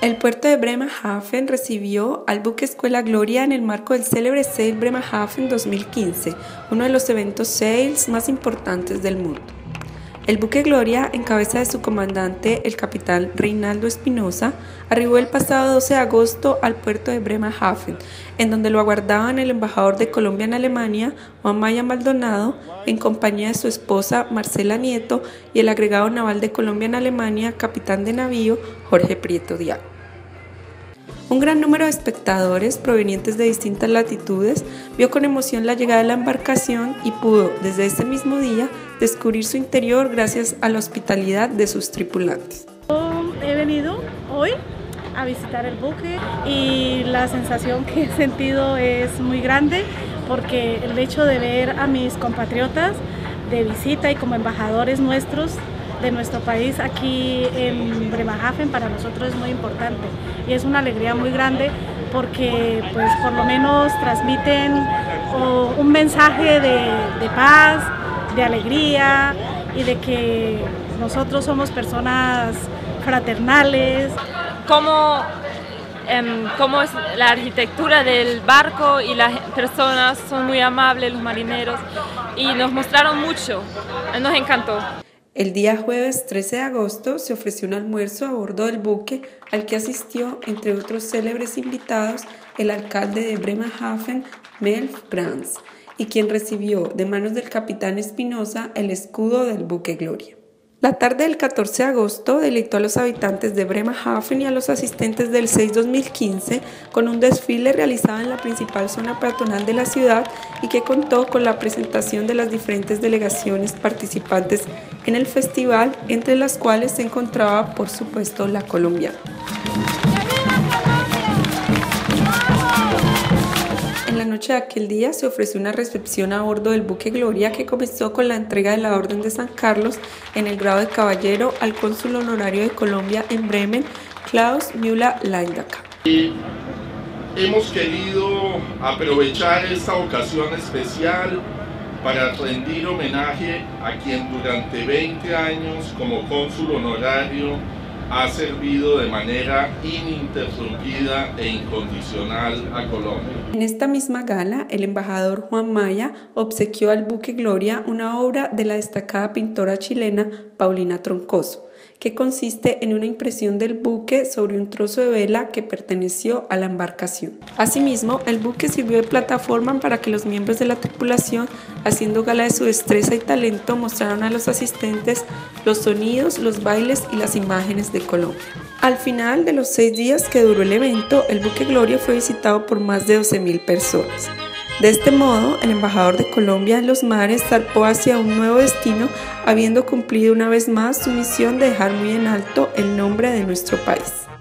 El puerto de Bremerhaven recibió al buque Escuela Gloria en el marco del célebre Sail Bremerhaven 2015, uno de los eventos sails más importantes del mundo. El buque Gloria, en cabeza de su comandante, el capitán Reinaldo Espinosa, arribó el pasado 12 de agosto al puerto de Bremerhaven, en donde lo aguardaban el embajador de Colombia en Alemania, Juan Maya Maldonado, en compañía de su esposa Marcela Nieto y el agregado naval de Colombia en Alemania, capitán de navío Jorge Prieto Diago. Un gran número de espectadores provenientes de distintas latitudes vio con emoción la llegada de la embarcación y pudo, desde ese mismo día, descubrir su interior gracias a la hospitalidad de sus tripulantes. He venido hoy a visitar el buque y la sensación que he sentido es muy grande porque el hecho de ver a mis compatriotas de visita y como embajadores nuestros de nuestro país aquí en Bremerhaven para nosotros es muy importante y es una alegría muy grande porque pues por lo menos transmiten un mensaje de paz, de alegría y de que nosotros somos personas fraternales. Cómo es la arquitectura del barco y las personas son muy amables, los marineros, y nos mostraron mucho, nos encantó. El día jueves 13 de agosto se ofreció un almuerzo a bordo del buque al que asistió, entre otros célebres invitados, el alcalde de Bremerhaven, Melf Brands, y quien recibió de manos del capitán Espinosa el escudo del buque Gloria. La tarde del 14 de agosto deleitó a los habitantes de Bremerhaven y a los asistentes del Sail 2015 con un desfile realizado en la principal zona peatonal de la ciudad y que contó con la presentación de las diferentes delegaciones participantes en el festival, entre las cuales se encontraba, por supuesto, la colombiana. En la noche de aquel día se ofreció una recepción a bordo del buque Gloria que comenzó con la entrega de la Orden de San Carlos en el grado de caballero al cónsul honorario de Colombia en Bremen, Klaus Müller-Leindacker. Hemos querido aprovechar esta ocasión especial para rendir homenaje a quien durante 20 años como cónsul honorario ha servido de manera ininterrumpida e incondicional a Colombia. En esta misma gala, el embajador Juan Maya obsequió al buque Gloria una obra de la destacada pintora chilena Paulina Troncoso, que consiste en una impresión del buque sobre un trozo de vela que perteneció a la embarcación. Asimismo, el buque sirvió de plataforma para que los miembros de la tripulación, haciendo gala de su destreza y talento, mostraron a los asistentes los sonidos, los bailes y las imágenes de Colombia. Al final de los 6 días que duró el evento, el buque Gloria fue visitado por más de 12.000 personas. De este modo, el embajador de Colombia en los mares zarpó hacia un nuevo destino, habiendo cumplido una vez más su misión de dejar muy en alto el nombre de nuestro país.